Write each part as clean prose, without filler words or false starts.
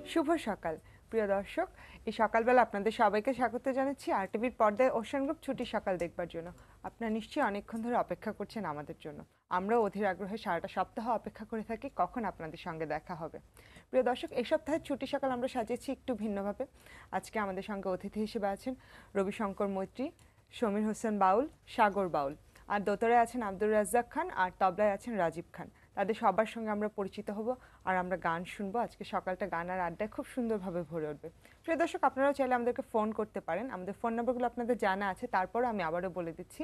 শুভ সকাল প্রিয় দর্শক, এই সকালবেলা আপনাদের সবাইকে স্বাগত জানাচ্ছি আরটিভির পর্দায় ওশান গ্রুপ ছুটির সকাল দেখবার জন্য। আপনারা নিশ্চয়ই অনেকক্ষণ ধরে অপেক্ষা করছেন আমাদের জন্য। আমরাও অধীর আগ্রহে সারাটা সপ্তাহ অপেক্ষা করে থাকি কখন আপনাদের সঙ্গে দেখা হবে। প্রিয় দর্শক, এই সপ্তাহের ছুটি সকাল আমরা সাজিয়েছি একটু ভিন্নভাবে। আজকে আমাদের সঙ্গে অতিথি হিসেবে আছেন রবিশঙ্কর মৈত্রী, সমীর হোসেন বাউল, সাগর বাউল, আর দোতরায় আছেন আব্দুর রাজ্জাক খান, আর তবলায় আছেন রাজীব খান। তাদের সবার সঙ্গে আমরা পরিচিত হব আর আমরা গান শুনবো। আজকে সকালটা গান আর আড্ডায় খুব সুন্দরভাবে ভরে উঠবে। প্রিয় দর্শক, আপনারাও চাইলে আমাদেরকে ফোন করতে পারেন। আমাদের ফোন নম্বরগুলো আপনাদের জানা আছে, তারপরও আমি আবারও বলে দিচ্ছি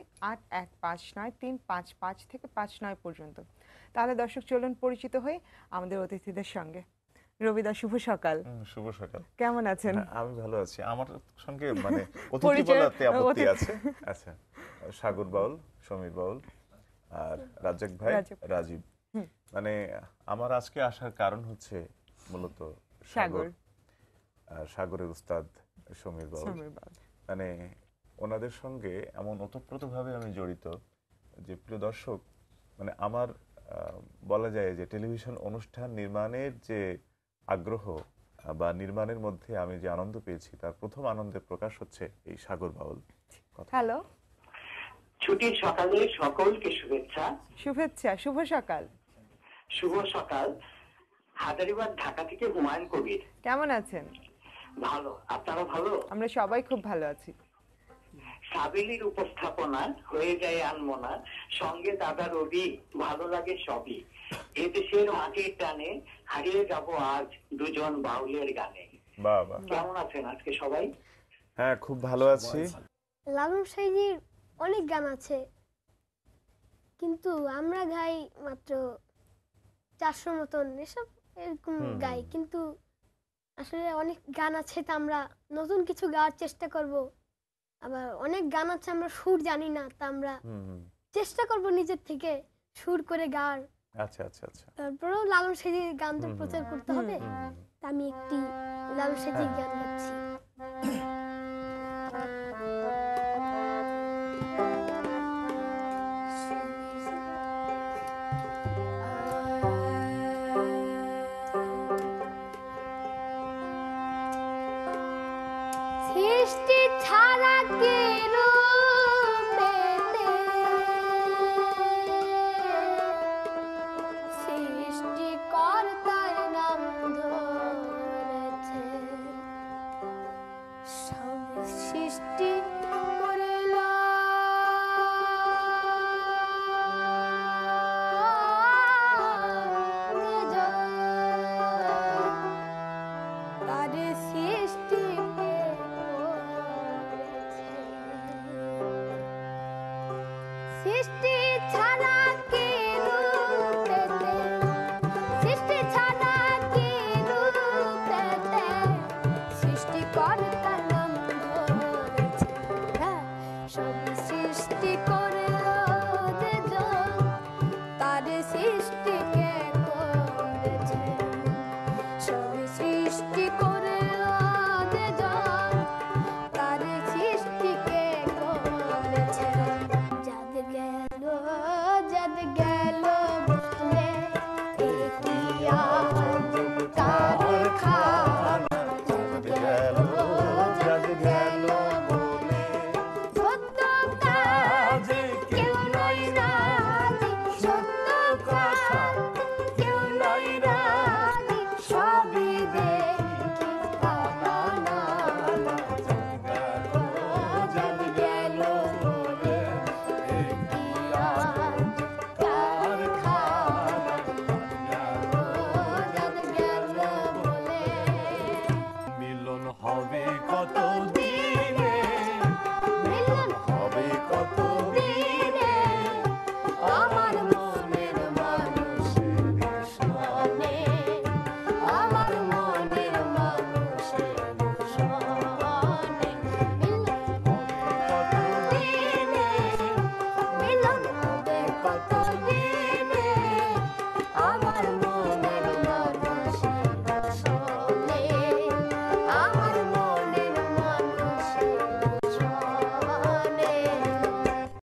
81593555 থেকে 59 পর্যন্ত। তাহলে দর্শক চলুন পরিচিত হই আমাদের অতিথিদের সঙ্গে। রবিদা, শুভ সকাল। শুভ সকাল। কেমন আছেন? আমি ভালো আছি। আমার সঙ্গে মানে অতিথি বলাতে আপত্তি আছে? আচ্ছা, সাগর বাউল, সমীর বাউল আর রাজ্জাক ভাই, রাজীব। মানে আমার আজকে আসার কারণ হচ্ছে মূলত সাগর আর সাগরের উস্তাদ সমীর বাউল। মানে ওনাদের সঙ্গে এমন ওতপ্রোতভাবে আমি জড়িত যে প্রিয় দর্শক, মানে আমার বলা যায় যে টেলিভিশন অনুষ্ঠান নির্মাণের যে আগ্রহ বা নির্মাণের মধ্যে আমি যে আনন্দ পেয়েছি তার প্রথম আনন্দের প্রকাশ হচ্ছে এই সাগর বাউল। হ্যালো, ছুটির সকালে সকলকে শুভেচ্ছা। শুভেচ্ছা, শুভ সকাল। শুভ সকাল। হাজারীবাগ, ঢাকা থেকে হুমায়ুন কবির। কেমন আছেন? ভালো, আপনারা ভালো? আমরা সবাই খুব ভালো আছি। সাবিলির উপস্থাপনা হয়ে যায় আনমনা, সঙ্গে দাদা রবি, ভালো লাগে সবই। এদেশের মাটির টানে হারিয়ে যাব আজ দুজন বাউলের গানে। বাবা, কেমন আছেন আজকে সবাই? হ্যাঁ, খুব ভালো আছি। লালন সাইজির অনেক গান আছে, কিন্তু আমরা গাই মাত্র 400 মতন, এসব এরকম গাই। কিন্তু আসলে অনেক গান আছে, তা আমরা নতুন কিছু গাওয়ার চেষ্টা করব। আবার অনেক গান আছে আমরা সুর জানি না, তা আমরা চেষ্টা করব নিজের থেকে সুর করে গাওয়ার। আচ্ছা আচ্ছা আচ্ছা। তারপরেও লালন সাইজির গান তো প্রচার করতে হবে, তা আমি একটি লালন সাইজির গান গাচ্ছি। সৃষ্টি ছাড়া কে রূপেতে, সৃষ্টিকর্তার নাম ধরেছে, সব সৃষ্টি করিল তার সৃষ্টি সৃষ্টি ছাড়া কে রূপেতে, সৃষ্টি ছাড়া কে রূপেতে, সৃষ্টিকর্তার নাম ধরেছে। সব সৃষ্টি করে যে জন, তার সৃষ্টি কে করেছে। সব সৃষ্টি করে যে জন, তার সৃষ্টি কে করেছে। যাদ গেল বলে একি আজ কারখানা, যাদ গেল বলে সত্য কাজ কেউ নয় রাজি, সত্য কাজ কেউ নয় রাজি, সবই